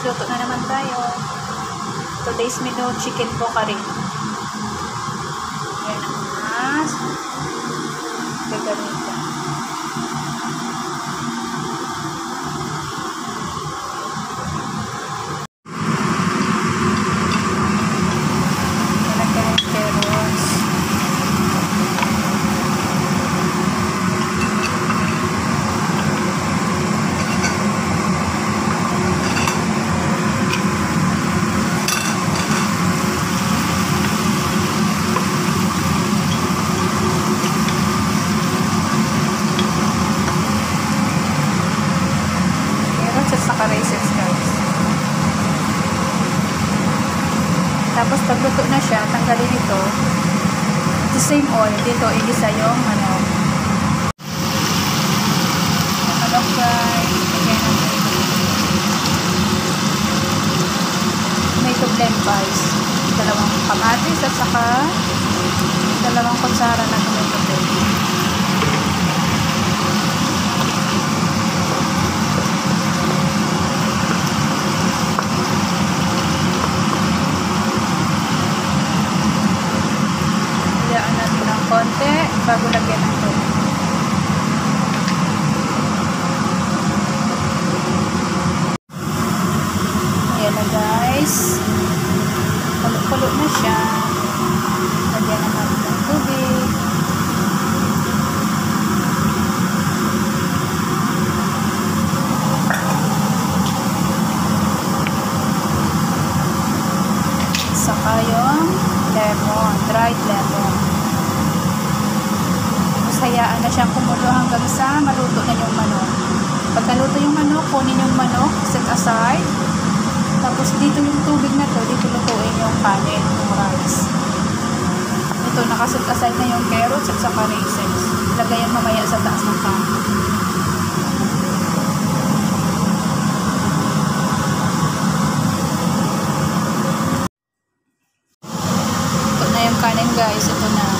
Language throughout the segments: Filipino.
Magluto na naman tayo. Today's menu, chicken pokari. Yan ang mas gagamitan. Raisins, guys. Tapos pag luto na siya, tanggalin ito. The same oil dito, igisa yung manok. Manok, guys. Lagyan natin tomato blend, guys. 2 kamatis at saka 2 kutsara na tomato blend. Konti bago lagyan ng tubig. Ayan na, guys. Kulo-kulo na siya. Lagyan na natin ng tubig. Saka yung lemon, dried lemon. Hayaan na siyang kumulo hanggang sa maluto na yung manok. Pag naluto yung manok, kunin yung manok, set aside. Tapos dito yung tubig na to, dito lutuin yung kanin, yung rice. Ito, nakaset aside na yung carrots at saka raisins. Lagay yan mamaya sa taas ng pan. Ito na yung kanin, guys. Ito na.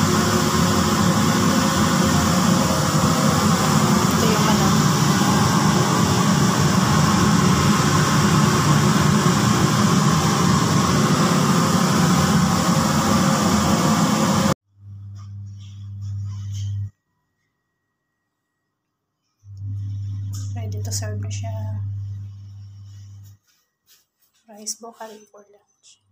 Ready to serve na siya. Rice pokari for lunch.